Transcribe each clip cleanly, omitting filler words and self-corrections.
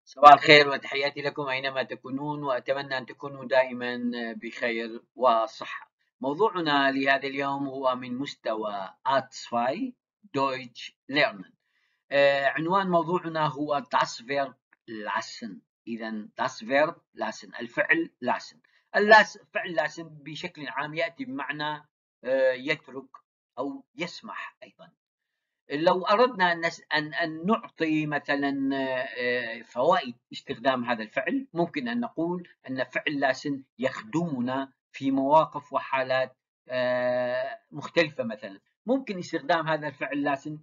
صباح الخير وتحياتي لكم أينما تكونون، وأتمنى أن تكونوا دائما بخير وصحة. موضوعنا لهذا اليوم هو من مستوى A2 Deutsch Lernen. عنوان موضوعنا هو Das Verb lassen. إذا Das Verb lassen، الفعل lassen. الفعل lassen بشكل عام يأتي بمعنى يترك أو يسمح أيضا. لو أردنا أن نعطي مثلا فوائد استخدام هذا الفعل، ممكن أن نقول أن فعل لاسن يخدمنا في مواقف وحالات مختلفة. مثلا ممكن استخدام هذا الفعل لاسن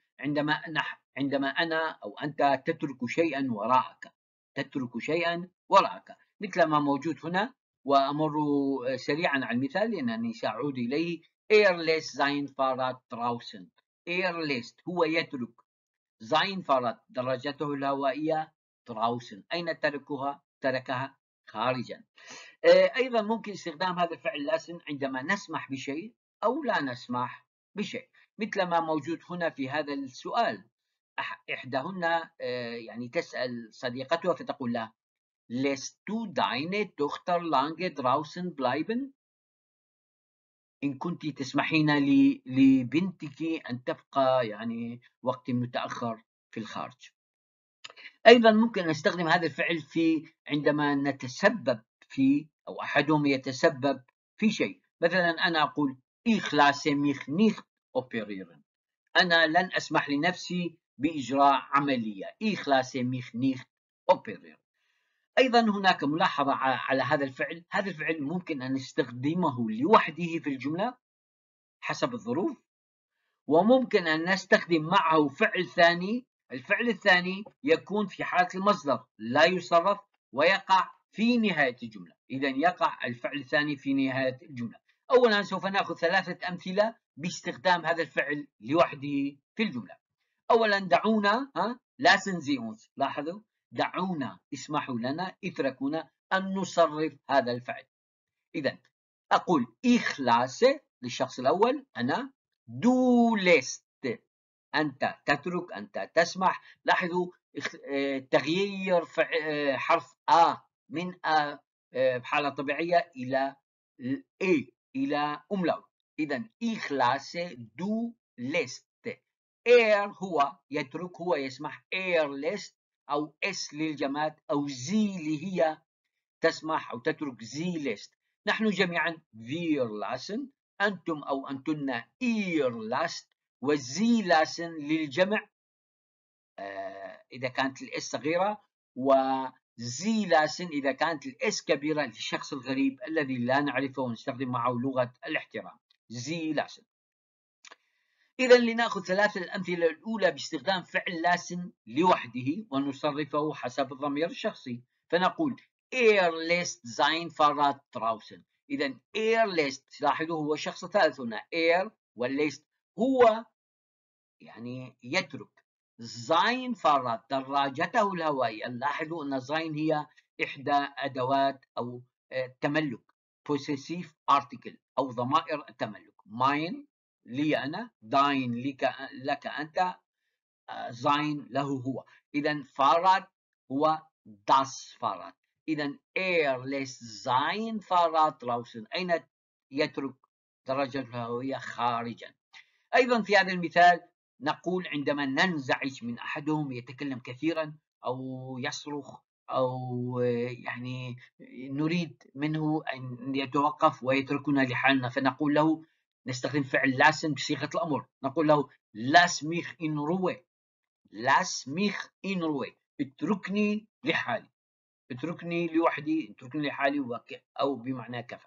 عندما أنا أو أنت تترك شيئا وراءك، تترك شيئا وراءك، مثل ما موجود هنا. وأمر سريعا على المثال لأنني سأعود إليه. Erlässt sein Fahrrad draußen. Erlässt هو يترك، sein Fahrrad دراجته الهوائية draußen أين تركها خارجا. أيضا ممكن استخدام هذا الفعل لاسن عندما نسمح بشيء أو لا نسمح بشيء، مثل ما موجود هنا في هذا السؤال. إحداهن يعني تسأل صديقتها فتقول لها Lässt du deine Tochter lange draußen bleiben؟ إن كنت تسمحين لبنتك أن تبقى يعني وقت متأخر في الخارج. أيضا ممكن نستخدم هذا الفعل عندما نتسبب في أو أحدهم يتسبب في شيء. مثلا أنا أقول Ich lasse mich nicht operieren. أنا لن أسمح لنفسي بإجراء عملية. Ich lasse mich nicht operieren. أيضا هناك ملاحظة على هذا الفعل. هذا الفعل ممكن أن نستخدمه لوحده في الجملة حسب الظروف، وممكن أن نستخدم معه فعل ثاني. الفعل الثاني يكون في حالة المصدر لا يصرف ويقع في نهاية الجملة. إذا يقع الفعل الثاني في نهاية الجملة. أولا سوف نأخذ 3 أمثلة باستخدام هذا الفعل لوحده في الجملة. أولا دعونا lassen Sie uns، لاحظوا دعونا، اسمحوا لنا، اتركونا أن نصرف هذا الفعل. إذا أقول ich lasse للشخص الأول أنا، du lässt أنت تترك، أنت تسمح. لاحظوا تغيير حرف آ من آ بحالة طبيعية إلى إي، إلى أملاوت. إذا ich lasse du lässt. هو يترك، هو يسمح. lässt أو اس للجماد أو زي اللي هي تسمح أو تترك. زي lässt. نحن جميعا wir lassen، أنتم أو أنتن ihr lasst، والزي lassen للجمع إذا كانت الإس صغيرة، وزي lassen إذا كانت الإس كبيرة للشخص الغريب الذي لا نعرفه ونستخدم معه لغة الاحترام. زي lassen. إذا لنأخذ 3 الأمثلة الأولى باستخدام فعل لاسن لوحده ونصرفه حسب الضمير الشخصي. فنقول lässt sein Fahrrad draußen. إذا lässt لاحظوا هو شخص ثالث هنا. والlässt هو يعني يترك. sein Fahrrad دراجته الهوائية. لاحظوا أن sein هي إحدى أدوات أو التملك possessive article أو ضمائر التملك. mine لي أنا، داين لك أنت، sein له هو. إذا Fahrrad هو das Fahrrad. إذا lässt sein Fahrrad draußen أين يترك درجة الهوية خارجا. أيضا في هذا المثال نقول عندما ننزعج من أحدهم يتكلم كثيرا أو يصرخ أو يعني نريد منه أن يتوقف ويتركنا لحالنا، فنقول له، نستخدم فعل lassen بصيغة الأمر، نقول له lass mich in Ruhe. lass mich in Ruhe. اتركني لحالي، اتركني لوحدي، اتركني لحالي، أو بمعنى كفى.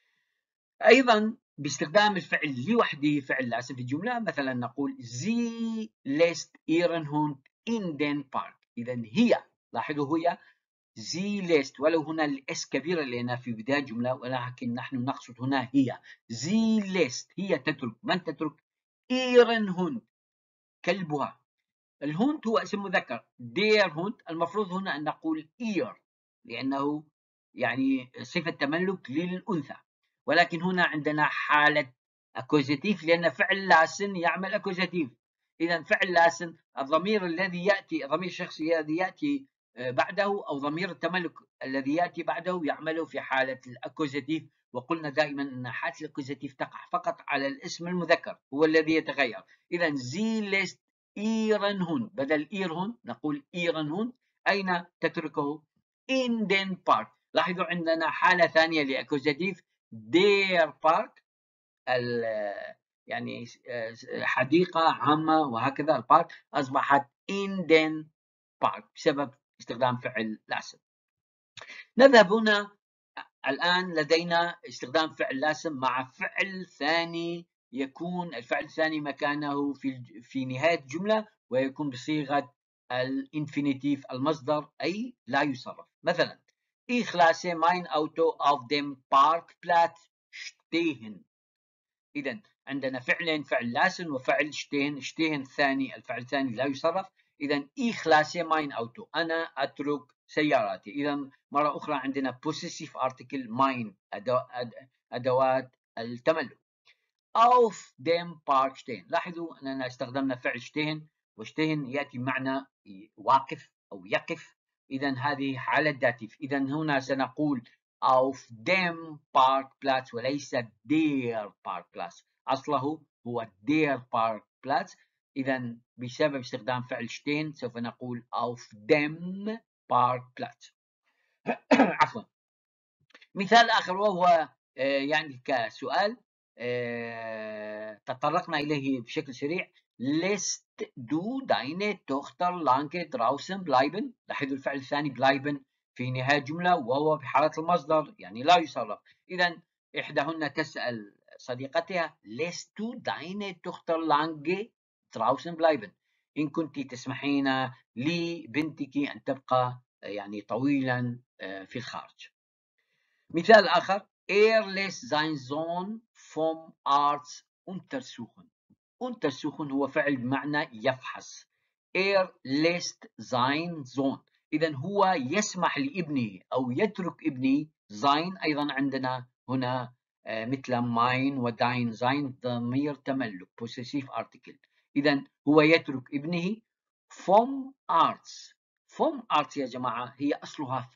أيضا باستخدام الفعل لوحده فعل lassen في الجملة، مثلا نقول sie lässt ihren Hund in den Park. إذا هي، لاحظوا هي sie lässt، ولو هنا الاس كبيرة لأنها في بداية الجملة، ولكن نحن نقصد هنا هي. sie lässt هي تترك. من تترك؟ ihren Hund كلبها. الهوند هو اسم مذكر. der Hund المفروض هنا أن نقول ihr لأنه يعني صفة تملك للأنثى، ولكن هنا عندنا حالة أكوزاتيف لأن فعل لاسن يعمل أكوزاتيف. إذا فعل لاسن الضمير الذي يأتي، الضمير الشخصي الذي يأتي بعده أو ضمير التملك الذي يأتي بعده يعمل في حالة الأكوزاتيف، وقلنا دائما أن حالة الأكوزاتيف تقع فقط على الاسم المذكر هو الذي يتغير. إذا زي ليست إيرن هون، بدل إيرهن نقول إيرن هون. أين تتركه؟ in den park. لاحظوا عندنا حالة ثانية لأكوزاتيف their park، يعني حديقة عامة وهكذا. البارك أصبحت in den park بسبب استخدام فعل لازم. نذهب هنا الآن لدينا استخدام فعل لازم مع فعل ثاني، يكون الفعل الثاني مكانه في نهاية الجملة ويكون بصيغة الانفينيتيف المصدر أي لا يصرف. مثلا Ich lasse mein Auto auf dem Parkplatz stehen. إذا عندنا فعلين، فعل لازم وفعل شتين. شتين الثاني الفعل الثاني لا يصرف. إذا Ich lasse mein Auto، أنا أترك سيارتي. إذا مرة أخرى عندنا possessive article mein، أدوات التملك. auf dem Park stehen. لاحظوا أننا استخدمنا فعل شتين، وشتين يأتي بمعنى واقف أو يقف. إذا هذه حالة داتيف. إذا هنا سنقول auf dem Parkplatz وليس der Parkplatz، أصله هو der Parkplatz. إذا بسبب استخدام فعل شتين سوف نقول auf dem Parkplatz. عفوا. مثال آخر وهو يعني كسؤال تطرقنا إليه بشكل سريع. lässt du deine Tochter lange draußen bleiben؟ لاحظوا الفعل الثاني bleiben في نهاية جملة وهو بحالة المصدر يعني لا يصرف. إذا إحداهن تسأل صديقتها lässt du deine Tochter lange draußen bleiben؟ إن كنت تسمحين لبنتك أن تبقى يعني طويلا في الخارج. مثال آخر lässt sein Sohn vom Arzt untersuchen. untersuchen هو فعل بمعنى يفحص. lässt sein Sohn، إذا هو يسمح لابنه أو يترك ابنه. sein أيضا عندنا هنا مثل mein وداين. sein ضمير تملك possessive article. إذا هو يترك ابنه vom Arzt. vom Arzt يا جماعة هي أصلها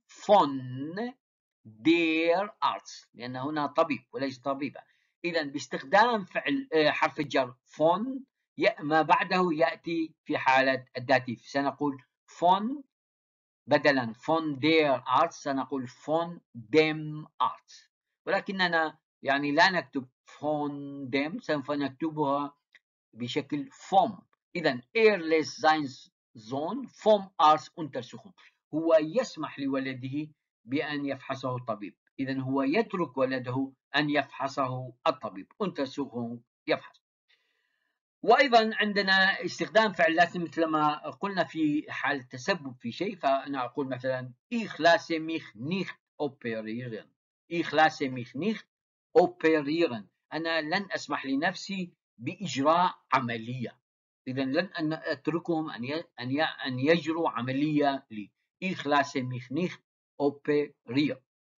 von der Arzt، لأن هنا طبيب وليس طبيبة. إذا باستخدام فعل حرف الجر von ما بعده يأتي في حالة الداتيف. سنقول von بدلا von der Arzt سنقول von dem Arzt، ولكننا يعني لا نكتب von dem، سوف نكتبها بشكل vom. إذا lässt sein Sohn vom Arzt untersuchen، هو يسمح لولده بأن يفحصه الطبيب. إذا هو يترك ولده أن يفحصه الطبيب. untersuchen يفحص. وأيضا عندنا استخدام فعل لازم مثل ما قلنا في حال التسبب في شيء، فأنا أقول مثلا ich lasse mich nicht operieren. ich lasse mich nicht operieren، أنا لن أسمح لنفسي بإجراء عملية. إذا لن أتركهم أن يجروا عملية لي. ich lasse mich nicht operieren.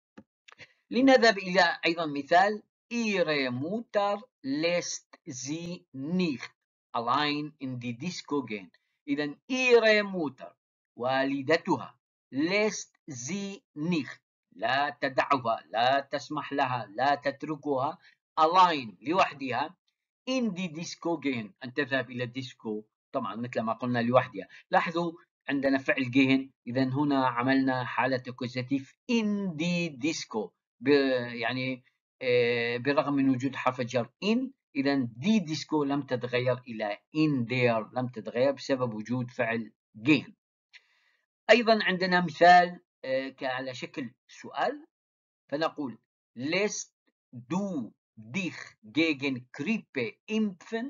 لنذهب إلى أيضا مثال ihre Mutter lässt sie nicht allein in die Disco gehen. إذا ihre Mutter والدتها lässt sie nicht لا تدعها، لا تسمح لها، لا تتركها allein لوحدها in die Disco gehen أن تذهب إلى الديسكو، طبعا مثل ما قلنا لوحدها. لاحظوا عندنا فعل gehen، إذا هنا عملنا حالة أكوزاتيف in die Disco يعني بالرغم من وجود حرف الجر in. إذا دي ديسكو لم تتغير إلى in there، لم تتغير بسبب وجود فعل gehen. أيضا عندنا مثال على شكل سؤال، فنقول lässt du dich gegen Grippe impfen؟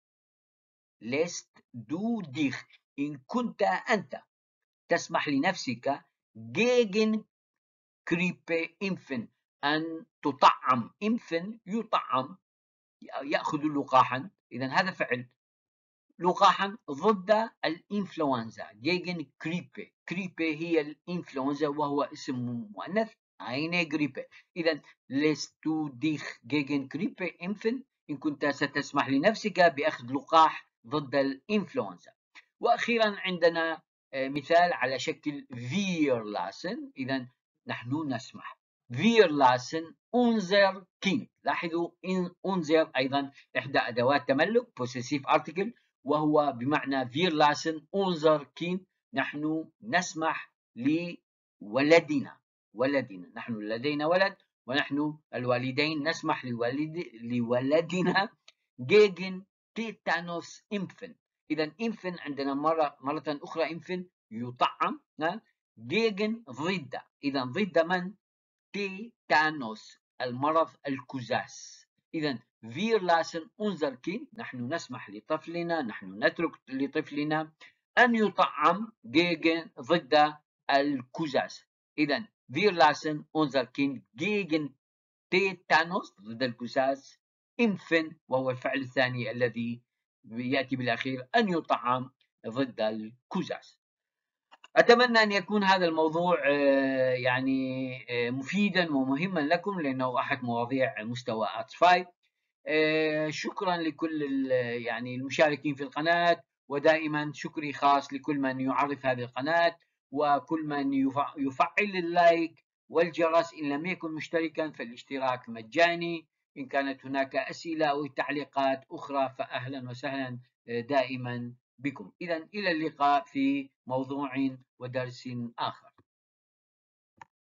lässt du dich، إن كنت أنت تسمح لنفسك gegen Grippe impfen أن تطعم. impfen يطعم، يأخذ لقاحا. إذا هذا فعل لقاحا ضد الإنفلونزا gegen Grippe. Grippe هي الإنفلونزا وهو اسم مؤنث eine Grippe. إذا lässt du dich gegen Grippe impfen، إن كنت ستسمح لنفسك بأخذ لقاح ضد الإنفلونزا. وأخيرا عندنا مثال على شكل فير لاسن. إذا نحن نسمح. فير لاسن أونزر كيند. لاحظوا أونزر أيضا إحدى أدوات تملك possessive article، وهو بمعنى فير لاسن أونزر كيند. نحن نسمح لولدنا. نحن لدينا ولد، ونحن الوالدين نسمح لولدنا gegen تيتانوس إمفن. إذا إمفن عندنا مرة أخرى إمفن يطعم gegen ضد. إذا ضد من؟ تيتانوس، المرض الكزاس. إذا wir lassen unser Kind، نحن نسمح لطفلنا، نحن نترك لطفلنا أن يطعم gegen ضد الكزاس. إذا wir lassen unser Kind gegen تيتانوس ضد الكزاس إمفن، وهو الفعل الثاني الذي يأتي بالأخير أن يطعم ضد الكزاس. أتمنى أن يكون هذا الموضوع يعني مفيدا ومهما لكم، لأنه أحد مواضيع مستوى آتس 5. شكرا لكل يعني المشاركين في القناة، ودائما شكري خاص لكل من يعرف هذه القناة، وكل من يفعل اللايك والجرس. إن لم يكن مشتركا فالاشتراك مجاني. إن كانت هناك أسئلة أو تعليقات أخرى فأهلا وسهلا دائما بكم. إذا إلى اللقاء في موضوع ودرس آخر.